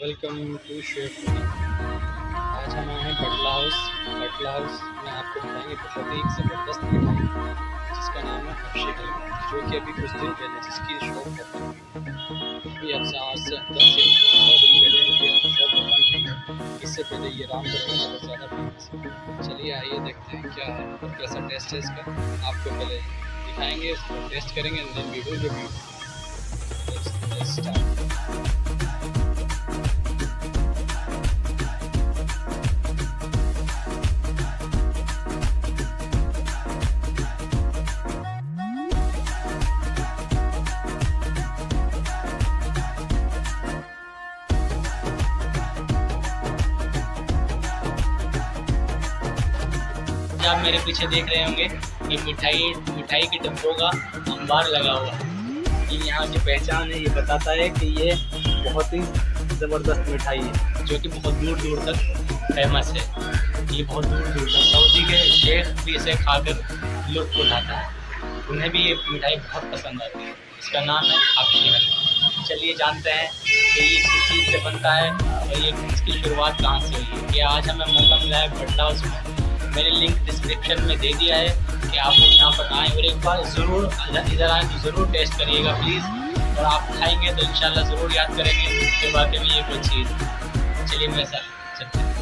Welcome to chef. आज हम आए हैं बटला हाउस। बटला हाउस में आपको बताएंगे बहुत ही ज़बरदस्त मिठाई जिसका नाम है हबशी हलवा, जो कि अभी कुछ दिन पहले जिसकी शॉप ओपन हुई अभी आज से 10 से 15 दिन पहले ये शॉप ओपन हुई। इससे पहले ये रामपुर में बहुत ज़्यादा फेमस है। चलिए आइए देखते हैं क्या है और कैसा टेस्ट है इसका। आपको पहले दिखाएंगे, इसको टेस्ट करेंगे and then we will review. Let's start. आप मेरे पीछे देख रहे होंगे कि मिठाई के डिब्बों का अंबार लगा हुआ है। ये यहाँ की पहचान है, ये बताता है कि ये बहुत ही ज़बरदस्त मिठाई है जो कि बहुत दूर दूर तक फेमस है। ये बहुत दूर दूर तक सऊदी के शेख भी इसे खाकर लुत्फ़ उठाता है, उन्हें भी ये मिठाई बहुत पसंद आती है। इसका नाम है हबशी हलवा। चलिए जानते हैं कि ये किस चीज़ से बनता है और ये इसकी शुरुआत कहाँ से हुई है। ये आज हमें मौका मिला है बटला हाउस में। मैंने लिंक डिस्क्रिप्शन में दे दिया है कि आप लोग यहाँ पर आएँ और एक बार ज़रूर इधर आएँ तो ज़रूर टेस्ट करिएगा प्लीज़। और आप खाएंगे तो इंशाल्लाह ज़रूर याद करेंगे कि वाकई में ये कोई चीज़ है। चलिए मेरे साथ चलते हैं।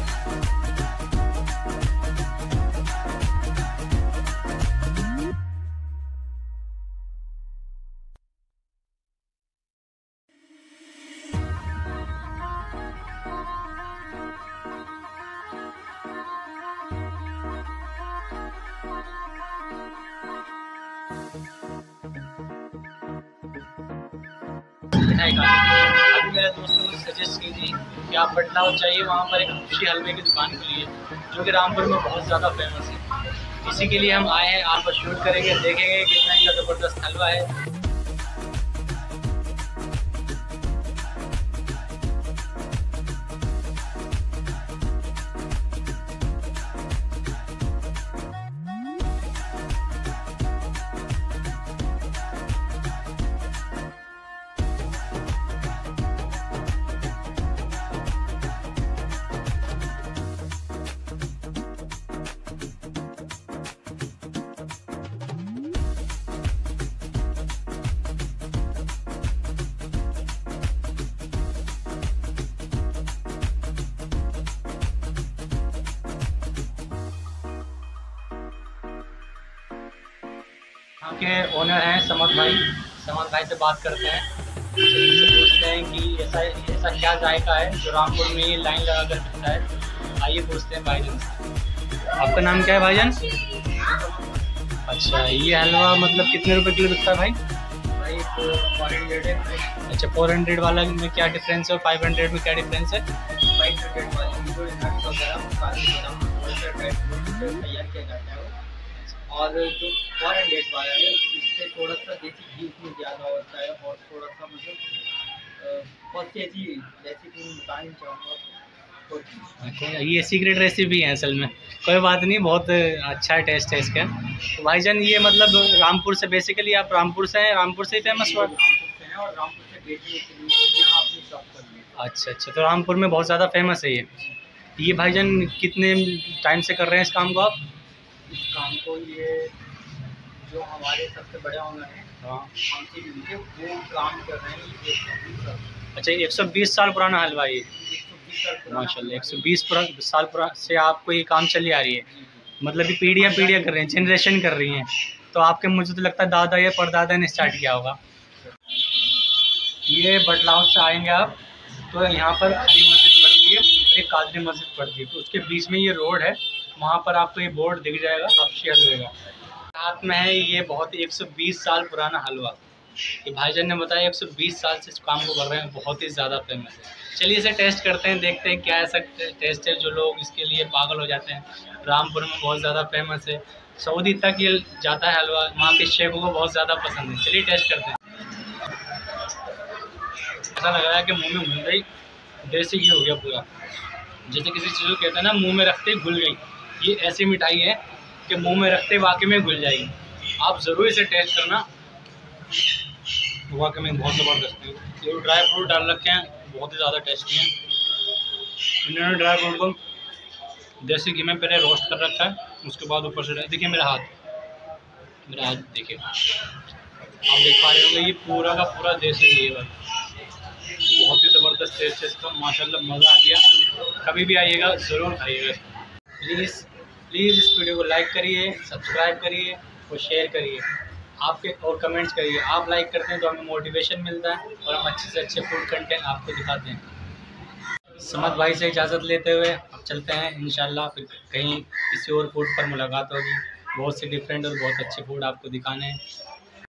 मिठाई का अभी मेरे दोस्तों ने सजेस्ट की थी कि आप बटला हाउस जाइए, वहाँ पर एक हबशी हलवे की दुकान खुली है जो कि रामपुर में बहुत ज़्यादा फेमस है। इसी के लिए हम आए हैं, आप शूट करेंगे, देखेंगे कितना इनका ज़बरदस्त हलवा है। यहाँ के ओनर हैं समद भाई से बात करते हैं। इनसे पूछते हैं कि ऐसा क्या जायका है जो रामपुर में ये लाइन लगा कर बिकता है। आइए पूछते हैं भाईजान से। आपका नाम क्या है भाईजान? अच्छा, ये हलवा मतलब कितने रुपए किलो बिकता है भाई? 400 है। अच्छा, 400 वाला में क्या डिफरेंस है और 500 में क्या डिफरेंस है? 500 वाले में जो तैयार किया जाता है और जो 400 वाला है इससे थोड़ा सा देसी घी इसमें ज़्यादा होता है और थोड़ा सा मतलब बहुत सी ऐसी रेसिपी बतानी चाहूँगा। ये सीक्रेट रेसिपी है असल में, कोई बात नहीं, बहुत अच्छा टेस्ट है इसका। तो भाईजान ये मतलब रामपुर से, बेसिकली आप रामपुर से हैं, रामपुर से ही फेमस हुआ? और रामपुर से बेचने के लिए यहाँ अपनी शॉप कर ली। अच्छा, तो रामपुर में बहुत ज़्यादा फेमस है ये भाईजान कितने टाइम से कर रहे हैं इस काम को आप? इस काम को ये जो हमारे सबसे बड़े ओनर हैं, हाँ, हमसे मिलके वो काम कर रहे हैं 120 साल। अच्छा, 120 साल पुराना हलवा ये? 120 साल पुराना माशाल्लाह, 120 साल से आपको ये काम चली आ रही है। मतलब ये पीढ़ियाँ कर रहे हैं, जनरेशन कर रही हैं। तो आपके मुझे तो लगता है दादा या परदादा ने स्टार्ट किया होगा। ये बटला हाउस से आएंगे आप तो यहाँ पर अली मस्जिद पड़ती है, एक कादरी मस्जिद पड़ती है, तो उसके बीच में ये रोड है, वहाँ पर आपको ये बोर्ड दिख जाएगा हबशी हलवे का। हाथ में है ये बहुत ही 120 साल पुराना हलवा। ये भाईजान ने बताया 120 साल से इस काम को कर रहे हैं, बहुत ही ज़्यादा फेमस है। चलिए इसे टेस्ट करते हैं, देखते हैं क्या ऐसा टेस्ट है जो लोग इसके लिए पागल हो जाते हैं। रामपुर में बहुत ज़्यादा फेमस है, सऊदी तक ये जाता है हलवा, वहाँ के शेखों को बहुत ज़्यादा पसंद है। चलिए टेस्ट करते हैं। ऐसा लग रहा है कि मुँह में घुल गई, देसी घी हो गया पूरा। जैसे किसी चीज़ को कहते हैं ना मुँह में रखते ही घुल गई, ये ऐसी मिठाई है कि मुंह में रखते वाकई में घुल जाएगी। आप ज़रूर इसे टेस्ट करना, वाकई में बहुत ज़बरदस्त है। ये ड्राई फ्रूट डाल रखे हैं, बहुत ही ज़्यादा टेस्टी हैं। इन्होंने ड्राई फ्रूट को देसी घी में पहले रोस्ट कर रखा है, उसके बाद ऊपर से देखिए मेरा हाथ देखिए, आप देख पा रहे होंगे ये पूरा का पूरा देसी घी है। बहुत ही ज़बरदस्त टेस्ट है इसका, माशाल्लाह मज़ा आ गया। कभी भी आइएगा ज़रूर खाइएगा। प्लीज़ इस वीडियो को लाइक करिए, सब्सक्राइब करिए और शेयर करिए, आपके और कमेंट्स करिए। आप लाइक करते हैं तो हमें मोटिवेशन मिलता है और हम अच्छे से अच्छे फूड कंटेंट आपको दिखाते हैं। समद भाई से इजाज़त लेते हुए अब चलते हैं, इंशाल्लाह फिर कहीं किसी और फूड पर मुलाकात होगी। बहुत से डिफरेंट और बहुत अच्छे फूड आपको दिखाने हैं।